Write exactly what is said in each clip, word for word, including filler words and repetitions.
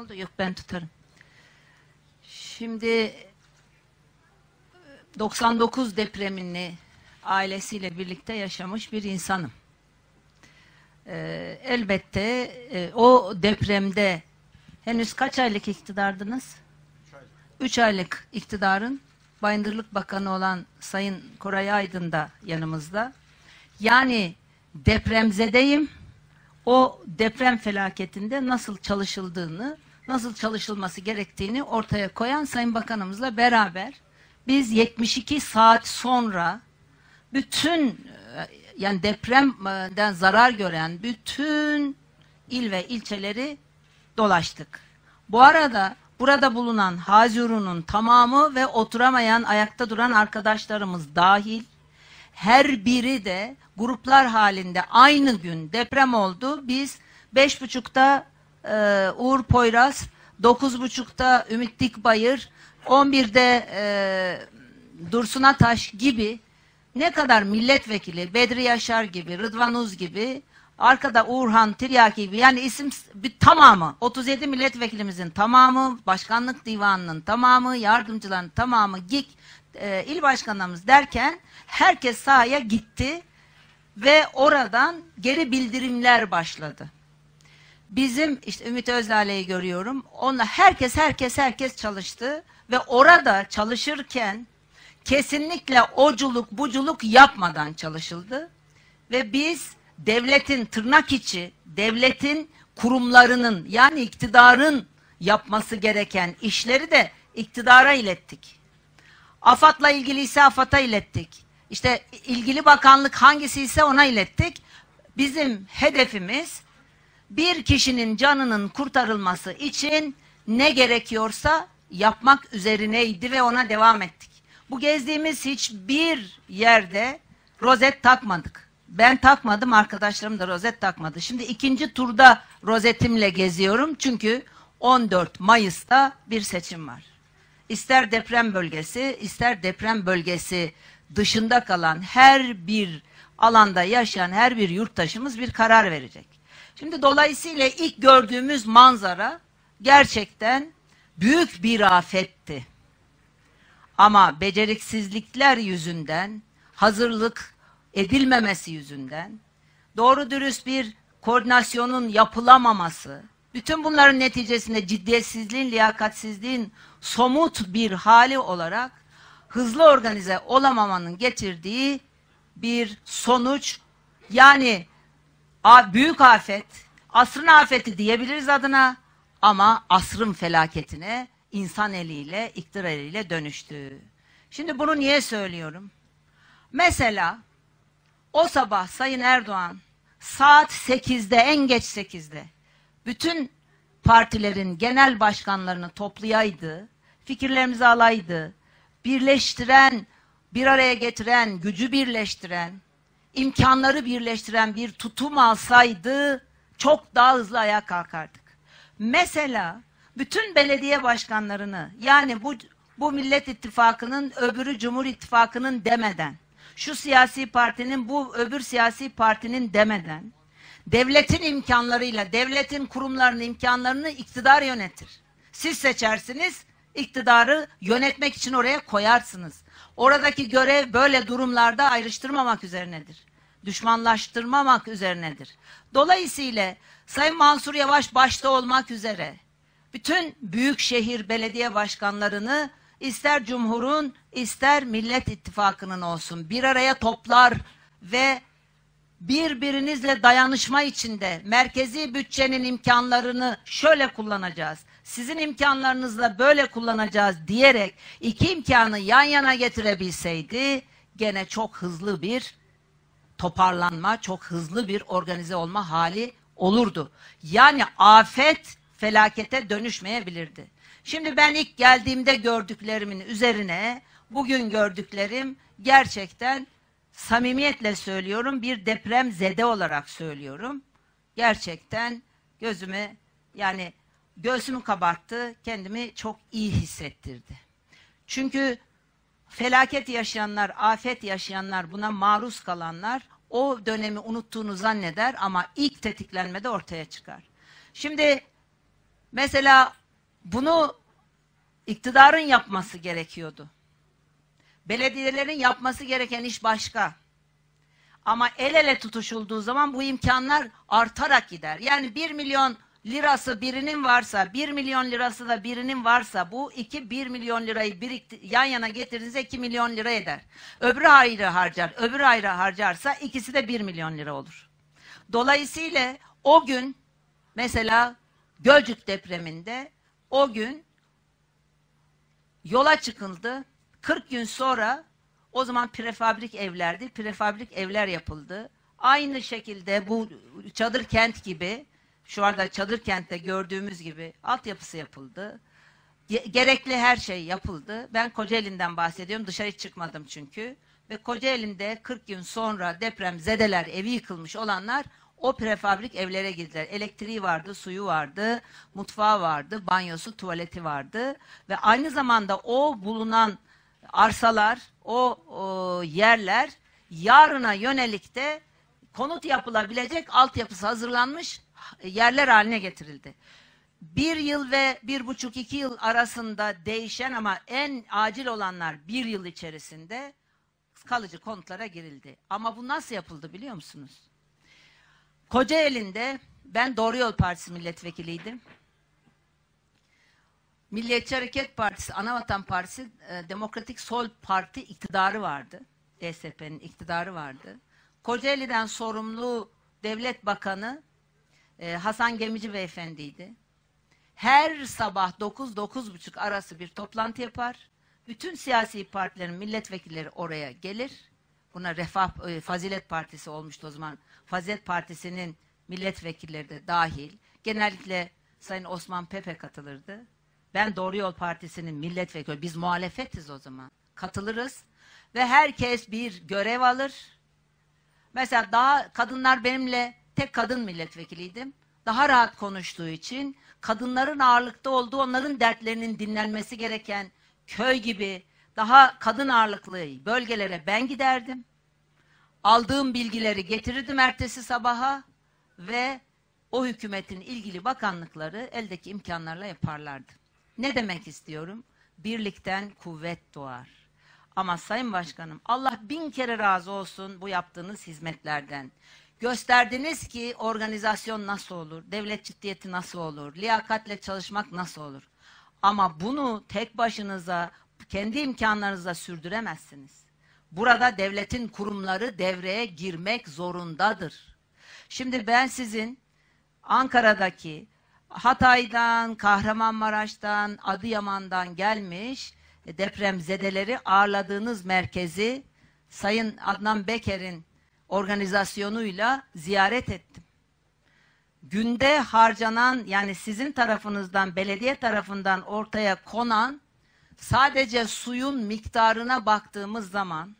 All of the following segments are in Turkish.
oldu? Yok, ben tutarım. Şimdi doksan dokuz depremini ailesiyle birlikte yaşamış bir insanım. Ee, elbette e, o depremde henüz kaç aylık iktidardınız? Üç aylık iktidarın Bayındırlık Bakanı olan Sayın Koray Aydın da yanımızda. Yani depremzedeyim. O deprem felaketinde nasıl çalışıldığını, nasıl çalışılması gerektiğini ortaya koyan Sayın Bakanımızla beraber biz yetmiş iki saat sonra bütün, yani depremden zarar gören bütün il ve ilçeleri dolaştık. Bu arada burada bulunan Hazirun'un tamamı ve oturamayan, ayakta duran arkadaşlarımız dahil her biri de gruplar halinde aynı gün deprem oldu. Biz beş buçukta e, Uğur Poyraz, dokuz buçukta Ümit Dikbayır, on birde e, Dursun Ataş gibi ne kadar milletvekili, Bedri Yaşar gibi, Rıdvan Uz gibi, arkada Uğurhan Tiryaki gibi, yani isim bir tamamı, otuz yedi milletvekilimizin tamamı, başkanlık divanının tamamı, yardımcıların tamamı, G İK, e, il başkanlarımız derken herkes sahaya gitti ve oradan geri bildirimler başladı. Bizim işte Ümit Özdağ'ı görüyorum. Onunla herkes herkes herkes çalıştı ve orada çalışırken kesinlikle oculuk buculuk yapmadan çalışıldı ve biz devletin tırnak içi, devletin kurumlarının, yani iktidarın yapması gereken işleri de iktidara ilettik. AFAD'la ilgiliyse AFAD'a ilettik. İşte ilgili bakanlık hangisi ise ona ilettik. Bizim hedefimiz bir kişinin canının kurtarılması için ne gerekiyorsa yapmak üzerineydi ve ona devam ettik. Bu gezdiğimiz hiçbir yerde rozet takmadık. Ben takmadım, arkadaşlarım da rozet takmadı. Şimdi ikinci turda rozetimle geziyorum çünkü on dört Mayıs'ta bir seçim var. İster deprem bölgesi, ister deprem bölgesi dışında kalan her bir alanda yaşayan her bir yurttaşımız bir karar verecek. Şimdi dolayısıyla ilk gördüğümüz manzara gerçekten büyük bir afetti. Ama beceriksizlikler yüzünden, hazırlık edilmemesi yüzünden, doğru dürüst bir koordinasyonun yapılamaması, bütün bunların neticesinde ciddiyetsizliğin, liyakatsizliğin somut bir hali olarak hızlı organize olamamanın getirdiği bir sonuç, yani büyük afet, asrın afeti diyebiliriz adına ama asrın felaketine insan eliyle, iktidar eliyle dönüştü. Şimdi bunu niye söylüyorum? Mesela o sabah Sayın Erdoğan saat sekizde, en geç sekizde bütün partilerin genel başkanlarını toplayaydı, fikirlerimizi alaydı, birleştiren, bir araya getiren, gücü birleştiren, imkanları birleştiren bir tutum alsaydı çok daha hızlı ayağa kalkardık. Mesela bütün belediye başkanlarını, yani bu, bu Millet İttifakı'nın öbürü Cumhur İttifakı'nın demeden, şu siyasi partinin bu öbür siyasi partinin demeden, devletin imkanlarıyla, devletin kurumlarının imkanlarını iktidar yönetir. Siz seçersiniz, iktidarı yönetmek için oraya koyarsınız. Oradaki görev böyle durumlarda ayrıştırmamak üzerinedir. Düşmanlaştırmamak üzerinedir. Dolayısıyla Sayın Mansur Yavaş başta olmak üzere bütün büyükşehir belediye başkanlarını ister Cumhur'un ister Millet İttifakı'nın olsun bir araya toplar ve birbirinizle dayanışma içinde merkezi bütçenin imkanlarını şöyle kullanacağız, sizin imkanlarınızla böyle kullanacağız diyerek iki imkanı yan yana getirebilseydi gene çok hızlı bir toparlanma, çok hızlı bir organize olma hali olurdu. Yani afet felakete dönüşmeyebilirdi. Şimdi ben ilk geldiğimde gördüklerimin üzerine bugün gördüklerim gerçekten, samimiyetle söylüyorum, bir depremzede olarak söylüyorum. Gerçekten gözüme, yani göğsümü kabarttı, kendimi çok iyi hissettirdi. Çünkü felaket yaşayanlar, afet yaşayanlar, buna maruz kalanlar o dönemi unuttuğunu zanneder ama ilk tetiklenmede ortaya çıkar. Şimdi Mesela bunu iktidarın yapması gerekiyordu. Belediyelerin yapması gereken iş başka. Ama el ele tutuşulduğu zaman bu imkanlar artarak gider. Yani bir milyon lirası birinin varsa, bir milyon lirası da birinin varsa bu iki bir milyon lirayı birikti, yan yana getirdiğinizde iki milyon lira eder. Öbürü ayrı harcar, öbürü ayrı harcarsa ikisi de bir milyon lira olur. Dolayısıyla o gün mesela Gölcük depreminde o gün yola çıkıldı. kırk gün sonra o zaman prefabrik evlerdi. Prefabrik evler yapıldı. Aynı şekilde bu çadır kent gibi, şu anda çadır kentte gördüğümüz gibi altyapısı yapıldı. Gerekli her şey yapıldı. Ben Kocaeli'nden bahsediyorum. Dışarı hiç çıkmadım çünkü. Ve Kocaeli'nde kırk gün sonra depremzedeler, evi yıkılmış olanlar o prefabrik evlere girdiler. Elektriği vardı, suyu vardı, mutfağı vardı, banyosu, tuvaleti vardı. Ve aynı zamanda o bulunan arsalar, o, o yerler yarına yönelik de konut yapılabilecek altyapısı hazırlanmış yerler haline getirildi. Bir yıl ve bir buçuk iki yıl arasında değişen ama en acil olanlar bir yıl içerisinde kalıcı konutlara girildi. Ama bu nasıl yapıldı biliyor musunuz? Kocaeli'nde ben Doğru Yol Partisi milletvekiliydim. Milliyetçi Hareket Partisi, Anavatan Partisi, e, Demokratik Sol Parti iktidarı vardı. D S P'nin iktidarı vardı. Kocaeli'den sorumlu devlet bakanı e, Hasan Gemici beyefendiydi. Her sabah dokuz dokuz buçuk arası bir toplantı yapar. Bütün siyasi partilerin milletvekilleri oraya gelir. Buna Refah e, Fazilet Partisi olmuştu o zaman. Fazilet Partisi'nin milletvekilleri de dahil. Genellikle Sayın Osman Pepe katılırdı. Ben Doğru Yol Partisi'nin milletvekili, biz muhalefetiz o zaman. Katılırız ve herkes bir görev alır. Mesela daha kadınlar benimle tek kadın milletvekiliydim. Daha rahat konuştuğu için kadınların ağırlıkta olduğu, onların dertlerinin dinlenmesi gereken köy gibi daha kadın ağırlıklı bölgelere ben giderdim. Aldığım bilgileri getirirdim ertesi sabaha ve o hükümetin ilgili bakanlıkları eldeki imkanlarla yaparlardı. Ne demek istiyorum? Birlikten kuvvet doğar. Ama Sayın Başkanım, Allah bin kere razı olsun bu yaptığınız hizmetlerden. Gösterdiniz ki organizasyon nasıl olur, devlet ciddiyeti nasıl olur, liyakatle çalışmak nasıl olur. Ama bunu tek başınıza, kendi imkanlarınızla sürdüremezsiniz. Burada devletin kurumları devreye girmek zorundadır. Şimdi ben sizin Ankara'daki, Hatay'dan, Kahramanmaraş'tan, Adıyaman'dan gelmiş depremzedeleri ağırladığınız merkezi Sayın Adnan Beker'in organizasyonuyla ziyaret ettim. Günde harcanan, yani sizin tarafınızdan, belediye tarafından ortaya konan sadece suyun miktarına baktığımız zaman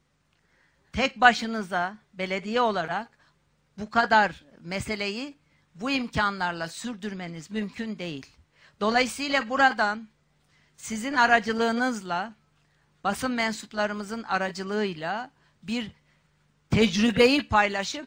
tek başınıza belediye olarak bu kadar meseleyi bu imkanlarla sürdürmeniz mümkün değil. Dolayısıyla buradan sizin aracılığınızla, basın mensuplarımızın aracılığıyla bir tecrübeyi paylaşıp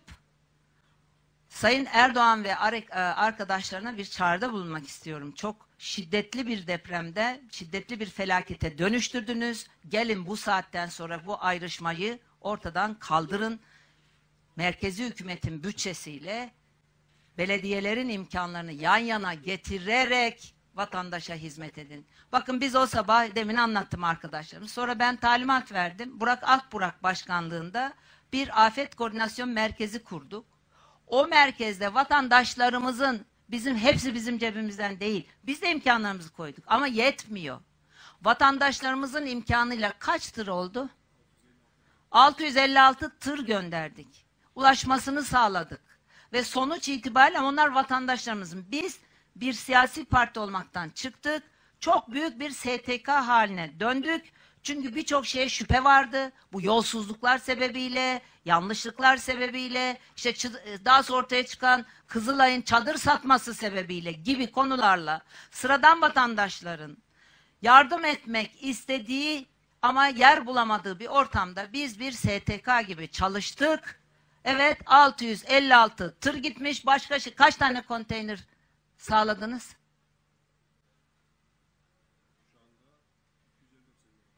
Sayın Erdoğan ve arkadaşlarına bir çağrıda bulunmak istiyorum. Çok şiddetli bir depremde, şiddetli bir felakete dönüştürdünüz. Gelin bu saatten sonra bu ayrışmayı ortadan kaldırın. Merkezi hükümetin bütçesiyle belediyelerin imkanlarını yan yana getirerek vatandaşa hizmet edin. Bakın biz o sabah demin anlattım arkadaşlarım. Sonra ben talimat verdim. Burak Akburak başkanlığında bir afet koordinasyon merkezi kurduk. O merkezde vatandaşlarımızın, bizim hepsi bizim cebimizden değil. Biz de imkanlarımızı koyduk ama yetmiyor. Vatandaşlarımızın imkanıyla kaç tır oldu? altı yüz elli altı tır gönderdik. Ulaşmasını sağladık. Ve sonuç itibariyle onlar vatandaşlarımızın. Biz bir siyasi parti olmaktan çıktık. Çok büyük bir S T K haline döndük. Çünkü birçok şeye şüphe vardı. Bu yolsuzluklar sebebiyle, yanlışlıklar sebebiyle, işte daha sonra ortaya çıkan Kızılay'ın çadır satması sebebiyle gibi konularla sıradan vatandaşların yardım etmek istediği ama yer bulamadığı bir ortamda biz bir S T K gibi çalıştık. Evet, altı yüz elli altı tır gitmiş. Başka şey, kaç tane konteyner sağladınız?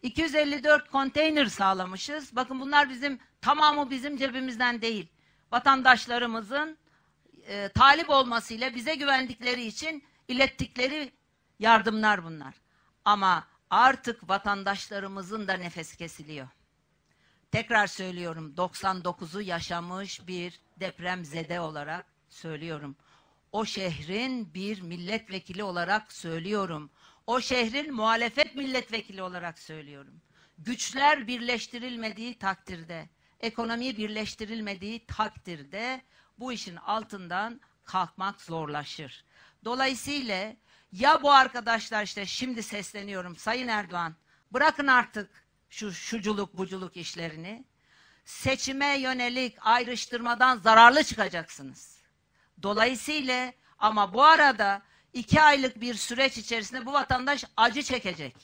iki yüz elli dört konteyner sağlamışız. Bakın bunlar bizim, tamamı bizim cebimizden değil. Vatandaşlarımızın e, talip olmasıyla bize güvendikleri için ilettikleri yardımlar bunlar. Ama artık vatandaşlarımızın da nefes kesiliyor. Tekrar söylüyorum, doksan dokuzu yaşamış bir depremzede olarak söylüyorum. O şehrin bir milletvekili olarak söylüyorum. O şehrin muhalefet milletvekili olarak söylüyorum. Güçler birleştirilmediği takdirde, ekonomi birleştirilmediği takdirde bu işin altından kalkmak zorlaşır. Dolayısıyla ya bu arkadaşlar, işte şimdi sesleniyorum Sayın Erdoğan, bırakın artık şu şuculuk buculuk işlerini, seçime yönelik ayrıştırmadan zararlı çıkacaksınız. Dolayısıyla ama bu arada iki aylık bir süreç içerisinde bu vatandaş acı çekecek.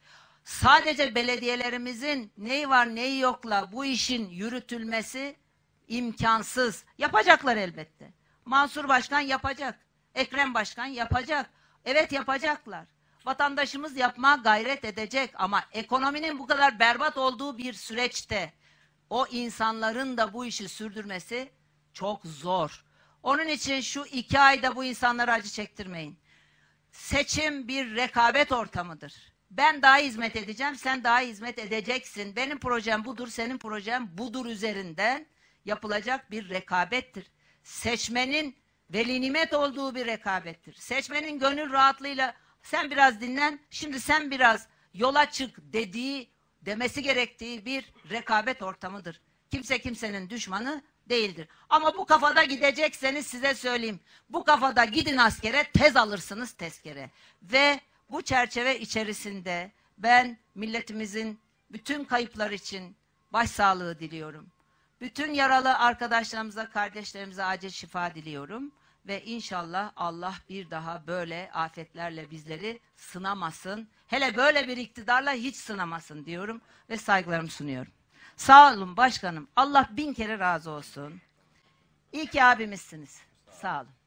Sadece belediyelerimizin neyi var neyi yokla bu işin yürütülmesi imkansız. Yapacaklar elbette. Mansur Başkan yapacak. Ekrem Başkan yapacak. Evet, yapacaklar. Vatandaşımız yapmaya gayret edecek ama ekonominin bu kadar berbat olduğu bir süreçte o insanların da bu işi sürdürmesi çok zor. Onun için şu iki ayda bu insanlara acı çektirmeyin. Seçim bir rekabet ortamıdır. Ben daha hizmet edeceğim, sen daha hizmet edeceksin. Benim projem budur, senin projen budur üzerinden yapılacak bir rekabettir. Seçmenin veli nimet olduğu bir rekabettir. Seçmenin gönül rahatlığıyla sen biraz dinlen, şimdi sen biraz yola çık dediği, demesi gerektiği bir rekabet ortamıdır. Kimse kimsenin düşmanı değildir. Ama bu kafada gidecekseniz size söyleyeyim. Bu kafada gidin askere, tez alırsınız tezkere. Ve bu çerçeve içerisinde ben milletimizin bütün kayıplar için başsağlığı diliyorum. Bütün yaralı arkadaşlarımıza, kardeşlerimize acil şifa diliyorum. Ve inşallah Allah bir daha böyle afetlerle bizleri sınamasın. Hele böyle bir iktidarla hiç sınamasın diyorum ve saygılarımı sunuyorum. Sağ olun başkanım. Allah bin kere razı olsun. İyi ki abimizsiniz. Sağ olun.